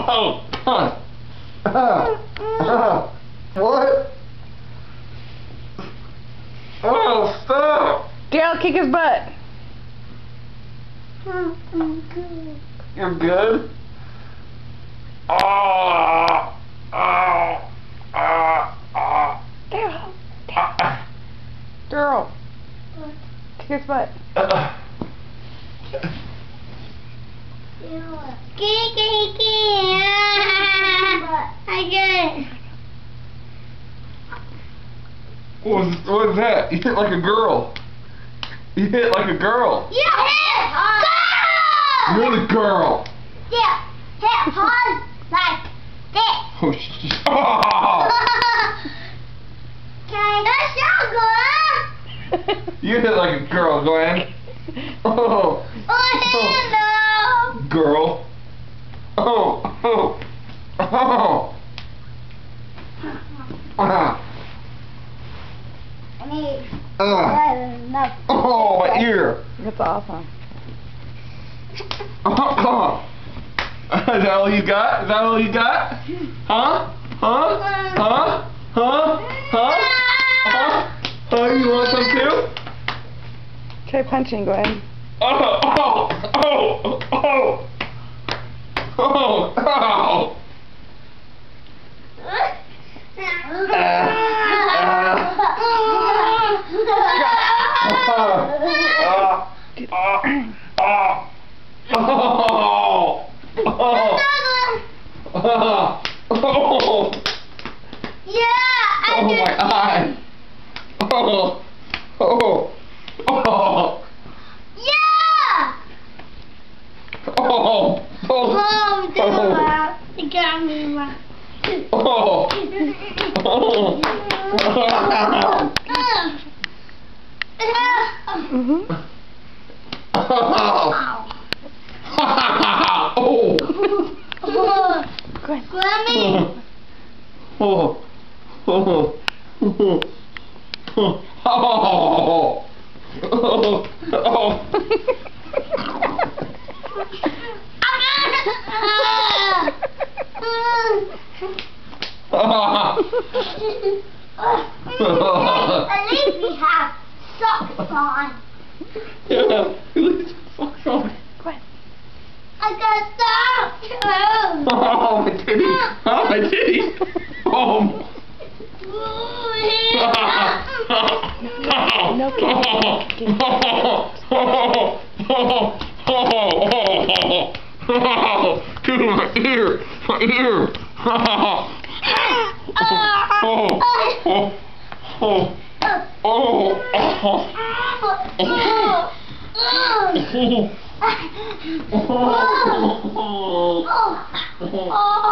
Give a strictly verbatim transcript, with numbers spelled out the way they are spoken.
Oh, God. Uh, uh, what? Oh, stop! Darrell, kick his butt. I'm good. You're good? Oh, oh, oh, oh. Darrell. Darrell. What? Kick his butt. Uh, I get it. what was, what was that? You hit like a girl. You hit like a girl. You hit hard. You're the girl. Yeah, hit hard like this. Oh, shit. Oh. Okay. That's so good. You hit like a girl, Gwen. Oh. Oh, hello. Girl. Oh. Oh. Oh. Ah. I need Uh. enough. Oh, my ear. That's awesome. Oh. Is that all you got? Is that all you got? Huh? Huh? Huh? Huh? Huh? Huh? Huh? You want some too? Try punching, Gwen. Oh! Oh! Oh! Oh! Oh! Oh! Yeah, I Oh did. my eye! Oh! Oh! Oh! Yeah! Oh! Oh! Mom, do Oh! that. You got me, Mom. Oh! Oh! Mm-hmm. Oh! Gwen. Grammy. Oh! Oh! Oh! Oh! Oh! Oh! At least we have socks on. Yeah, at least socks on. Gwen. I got socks. Oh, my titty! Oh, my titty! Oh! No kicking. Dude, my ear! My ear! Oh! Oh! Oh! Oh! Oh!